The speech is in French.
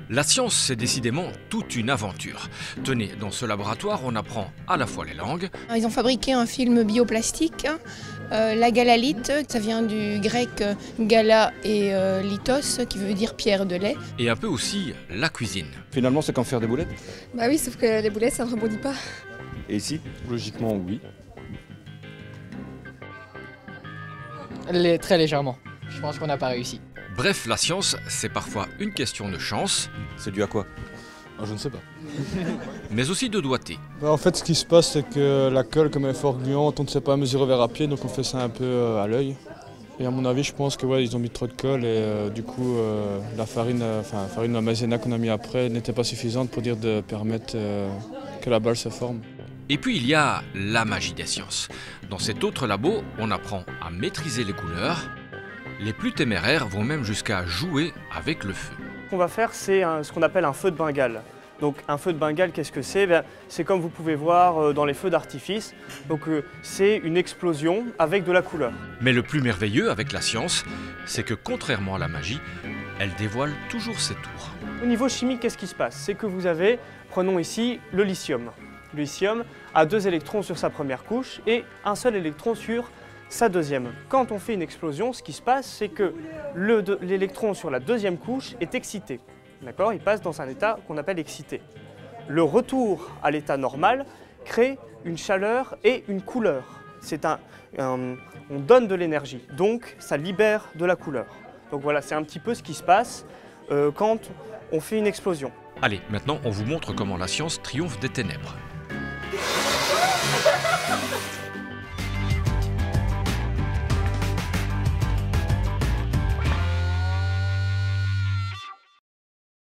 La science, c'est décidément toute une aventure. Tenez, dans ce laboratoire, on apprend à la fois les langues. Ils ont fabriqué un film bioplastique, la galalite, ça vient du grec gala et lithos, qui veut dire pierre de lait. Et un peu aussi la cuisine. Finalement, c'est comme faire des boulettes. Bah oui, sauf que les boulettes, ça ne rebondit pas. Et ici, logiquement, oui. Très légèrement. Je pense qu'on n'a pas réussi. Bref, la science, c'est parfois une question de chance, C'est dû à quoi? Je ne sais pas. mais aussi de doigté. En fait, ce qui se passe, c'est que la colle, comme elle est fort gluante, on ne sait pas mesurer vers à pied, donc on fait ça un peu à l'œil. Et à mon avis, je pense que ils ont mis trop de colle et du coup, la farine de maïzena qu'on a mis après n'était pas suffisante pour de permettre que la balle se forme. Et puis il y a la magie des sciences. Dans cet autre labo, on apprend à maîtriser les couleurs. Les plus téméraires vont même jusqu'à jouer avec le feu. Ce qu'on va faire, c'est ce qu'on appelle un feu de Bengale. Donc un feu de Bengale, qu'est-ce que c'est? C'est comme vous pouvez voir dans les feux d'artifice. Donc c'est une explosion avec de la couleur. Mais le plus merveilleux avec la science, c'est que contrairement à la magie, elle dévoile toujours ses tours. Au niveau chimique, qu'est-ce qui se passe? C'est que vous avez, prenons ici, le lithium. Le lithium a 2 électrons sur sa première couche et un seul électron sur sa deuxième. Quand on fait une explosion, ce qui se passe, c'est que l'électron sur la deuxième couche est excité. D'accord? Il passe dans un état qu'on appelle excité. Le retour à l'état normal crée une chaleur et une couleur. On donne de l'énergie, donc ça libère de la couleur. Donc voilà, c'est un petit peu ce qui se passe quand on fait une explosion. Allez, maintenant on vous montre comment la science triomphe des ténèbres.